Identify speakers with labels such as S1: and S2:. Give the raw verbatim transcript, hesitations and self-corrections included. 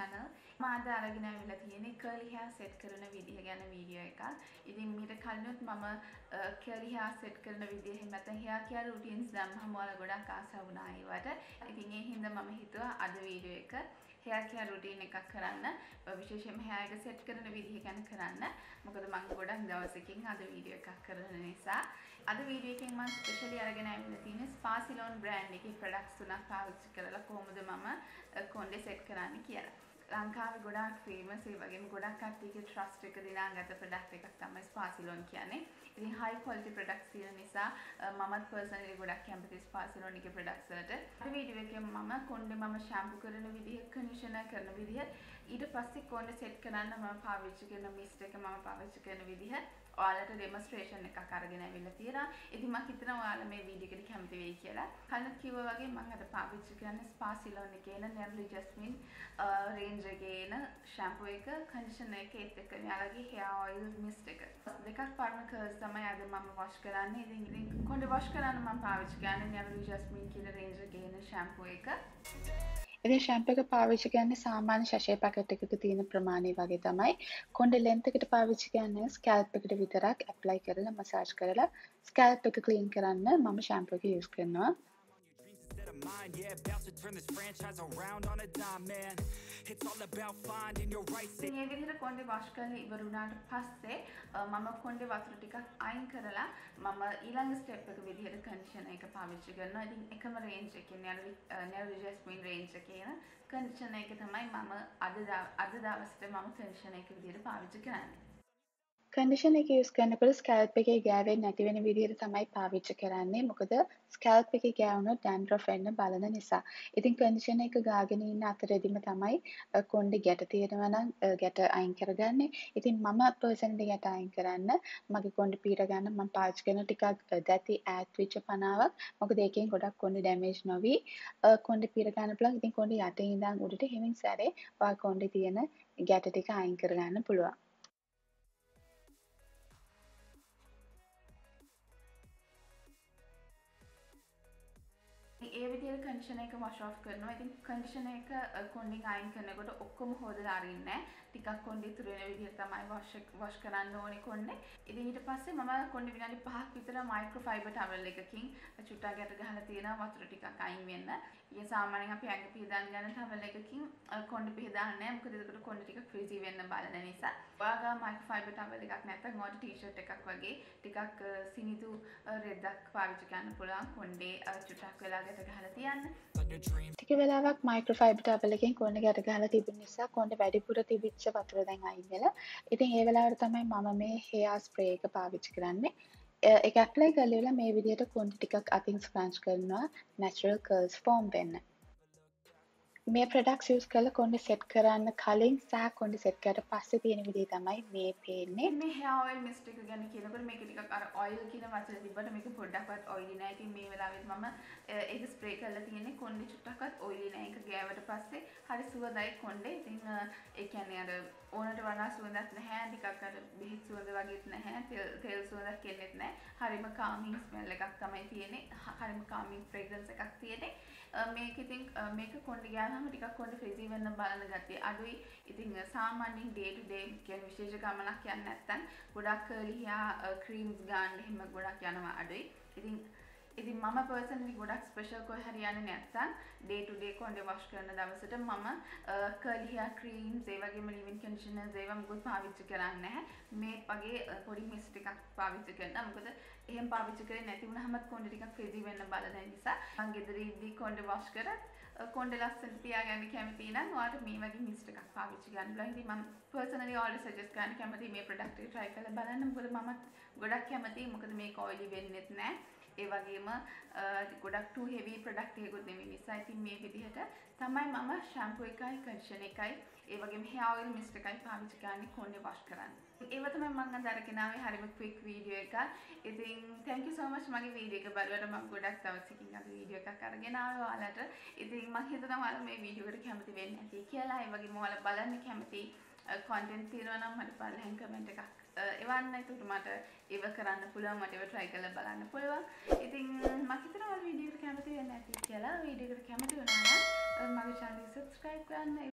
S1: channel. මාද අරගෙන ආවිලා තියෙන්නේ curly hair set කරන විදිහ ගැන වීඩියෝ එකක්. ඉතින් මීට කලිනුත් මම curly hair set කරන විදිහ එහෙම නැත්නම් hair care routines දැම්මම ඔයාලා ගොඩක් ආසා වුණා ඒවට. ඉතින් ඒ හින්දා මම හිතුවා අද වීඩියෝ එක hair care routine එකක් කරන්න. විශේෂයෙන්ම hair එක set කරන විදිහ ගැන කරන්න. මොකද මම ගොඩක් දවසකින් අද වීඩියෝ එකක් කරන නිසා අද වීඩියෝ එකෙන් මම ස්පෙෂලි අරගෙන ආවිලා තියෙන්නේ Ceylon brand එකේ products තුනක් පාවිච්චි කරලා කොහොමද මම කොණ්ඩේ set කරන්නේ කියලා. ලංකාවේ ගොඩාක් famous ඒ වගේම ගොඩක් කට්ටියගේ trust එක දිනාගත්ත product එකක් තමයි Ceylon කියන්නේ. ඉතින් high quality products තියෙන නිසා මමත් personally ගොඩක් කැමති Ceylon එකේ products වලට. අද වීඩියෝ එකේ මම කොණ්ඩේ මම shampoo කරන විදිහ, conditioner කරන විදිහ, ඊට පස්සේ කොණ්ඩේ set කරන්න මම පාවිච්චි කරන mist එක මම පාවිච්චි කරන විදිහ ඔයාලට demonstration එකක් අරගෙන ආවිල්ලා තියෙනවා. ඉතින් මම හිතනවා ඔයාලා මේ වීඩියෝ එකට කැමති වෙයි කියලා. කලින් කිව්වා වගේ මම අද පාවිච්චි කරන්නේ Ceylon එකේ එන Neroli Jasmine range එකේ එන shampoo එක, conditioner එක, ඒත් එක්ක යාලගේ hair oil mist එක. දෙකක් පාරම curls තමයි අද මම wash කරන්නේ. ඉතින් ඉතින් කොණ්ඩේ wash කරන්න මම පාවිච්චි කරන්නේ Neroli Jasmine කියන range එකේ එන shampoo එක.
S2: ඉතින් shampoo එක පාවිච්චි කරන්නේ සාමාන්‍ය sachet packet එකක තියෙන ප්‍රමාණය වගේ තමයි. කොණ්ඩේ length එකට පාවිච්චි කරන්නේ scalp එකට විතරක් apply කරලා massage කරලා scalp එක clean කරන්න මම shampoo එක use කරනවා.
S3: Mine, yeah, about to turn this franchise around on a dime, man. It's all about finding your right
S1: thing. මේ විදිහට කොණ්ඩේ wash කරලා ඉවර වුණාට පස්සේ මම කොණ්ඩේ වතුර ටිකක් අයින් කරලා මම ඊළඟ step එක විදිහට conditioner එක පාවිච්චි කරනවා. ඉතින් එකම range එකේ Neroli Jasmine range එකේ එන conditioner එක තමයි මම අද අද දවසට මම conditioner එක විදිහට පාවිච්චි කරන්නේ.
S2: conditioner එක use කරනකොට scalp එකේ ගෑවෙන්නේ නැති වෙන විදිහට තමයි පාවිච්චි කරන්නේ. මොකද scalp එකේ ගෑවුනොත් dandruff වෙන්න බලන නිසා. ඉතින් conditioner එක ගාගෙන ඉන්න අතරෙදිම තමයි කොණ්ඩේ ගැට තියෙනවා නම් ගැට අයින් කරගන්නේ. ඉතින් මම personally ගැට අයින් කරන්න මගේ කොණ්ඩේ පීර ගන්න මම පාවිච්චි කරන ටිකක් දැති ඈත් වෙච්ච පනාවක්. මොකද ඒකෙන් ගොඩක් කොණ්ඩේ damage නොවි කොණ්ඩේ පීර ගන්න පුළුවන්. ඉතින් කොණ්ඩේ යටින් ඉඳන් උඩට හිමින් සැරේ ඔය කොණ්ඩේ තියෙන ගැට ටික අයින් කරගන්න පුළුවන්.
S1: ඒ විදිහට conditioner එක wash off කරනවා. ඉතින් conditioner එක කොණ්ඩෙන් අයින් කරනකොට ඔක්කොම හොදලා අරින්නේ නැහැ. ටිකක් කොණ්ඩේ ඉතුරු වෙන විදිහට තමයි wash wash කරන්න ඕනේ කොණ්ඩේ. ඉතින් ඊට පස්සේ මම කොණ්ඩේ විනාඩි පහක් විතර microfiber towel එකකින් චුට්ටක් ගැට ගහලා තියෙනවා වතුර ටිකක් අයින් වෙන්න. ඊයේ සාමාන්‍යයෙන් අපි ඇඟ පිහදාන ගන්න towel එකකින් කොණ්ඩේ පිහදාන්නේ නැහැ. මොකද ඒකට කොණ්ඩේ ටික frizzy වෙන්න බලන නිසා. ඔයාලා microfiber towel එකක් නැත්නම් ඔයාලට t-shirt එකක් වගේ ටිකක් සිනිඳු රෙද්දක් පාවිච්චි කරන්න පුළුවන්. කොණ්ඩේ චුට්ටක් වෙලා ගහලා තියන්න.
S2: ටික වෙලාවක් microfiber towel එකෙන් කොණ්ඩේ ගැට ගහලා තිබුණ නිසා කොණ්ඩේ වැඩිපුර තිබිච්ච වතුර දැන් අයින් වෙලා. ඉතින් ඒ වෙලාවට තමයි මම මේ hair spray එක පාවිච්චි කරන්නේ. ඒක apply කරලා මේ විදිහට කොණ්ඩේ ටිකක් අතින් scrunch කරනවා natural curls form වෙන්න. මේ products use කරලා කොණ්ඩේ set කරන්න කලින් සහ කොණ්ඩේ set කරලා පස්සේ තියෙන විදිහ තමයි මේ පේන්නේ.
S1: මේ hair oil mist එක ගැන කියනකොට මේක ටිකක් අර oil කියන වචනේ තිබ්බට මේක පොඩ්ඩක්වත් oily නෑ. ඉතින් මේ වෙලාවෙත් මම ඒක spray කරලා තියෙන්නේ කොණ්ඩේ චුට්ටක්වත් oily නෑ. ඒක ගෑවට පස්සේ හරි සුවඳයි කොණ්ඩේ. ඉතින් ඒ කියන්නේ අර ඕනට වඩා සුවඳක් නැහැ. ටිකක් අර බෙහෙත් සුවඳ වගේත් නැහැ. තෙල් තෙල් සුවඳක් එන්නේත් නැහැ. හරිම calming smell එකක් තමයි තියෙන්නේ. හරිම calming fragrance එකක් තියෙන්නේ. මේක ඉතින් මේක කොණ්ඩේ ගෑවම ටිකක් කොණ්ඩේ frizzy වෙන්න බලන ගතිය අඩුයි. ඉතින් සාමාන්‍යයෙන් day to day කියන විශේෂ ගමනක් යන්නේ නැත්නම් ගොඩක් curly hair creams ගන්න එහෙම ගොඩක් යනවා අඩුයි. ඉතින් ඉතින් මම personally ගොඩක් special කොහේ හරි යන්නේ නැත්නම් day to day කොණ්ඩේ wash කරන දවසට මම curly hair creams ඒ වගේම leave-in conditioners ඒවා මොකද පාවිච්චි කරන්නේ නැහැ. මේ වගේ පොඩි mist එකක් පාවිච්චි කරනවා. මොකද එහෙම පාවිච්චි කරේ නැති වුණාම කොණ්ඩේ ටිකක් frizzy වෙන්න බලන නිසා මම ගෙදරින්දී කොණ්ඩේ wash කරත් කොණ්ඩේ ලස්සනට තියාගන්න කැමති නම් ඔයාලට මේ වගේ mist එකක් පාවිච්චි කරන්න පුළුවන්. ඉතින් මම personally ඔයාලට suggest කරන්න කැමති මේ product එක try කරලා බලන්න. මොකද මමත් ගොඩක් කැමතියි. මොකද මේක oily වෙන්නේත් නැහැ. ඒ වගේම ගොඩක් too heavy product එකකුත් නෙමෙයි නිසා ඉතින් මේ විදිහට තමයි මම shampoo එකයි conditioner එකයි ඒ වගේම hair oil mist එකයි පාවිච්චි කරන්නේ කොණ්ඩේ wash කරන්න. ඒව තමයි මම අද අරගෙන ආවේ හරිම quick video එකක්. ඉතින් thank you so much මගේ video එක බලුවට මම ගොඩක් දවසකින් අද video එකක් අරගෙන ආවා ඔයාලට. ඉතින් මම හිතනවා ඔයාලා මේ video එකට කැමති වෙන්නේ නැති කියලා. ඒ වගේම ඔයාලා බලන්න කැමති content තියෙනවා නම් මට පල්ලෙන් comment එකක් එවන්න. ඒකට මට ඒව කරන්න පුළුවන්. මට ඒව try කරලා බලන්න පුළුවන්. ඉතින් මම හිතනවා ඔයාලා video එකට කැමති වෙන්නේ නැති කියලා. video එකට කැමති වුණා නම් මගේ channel එක subscribe කරන්න.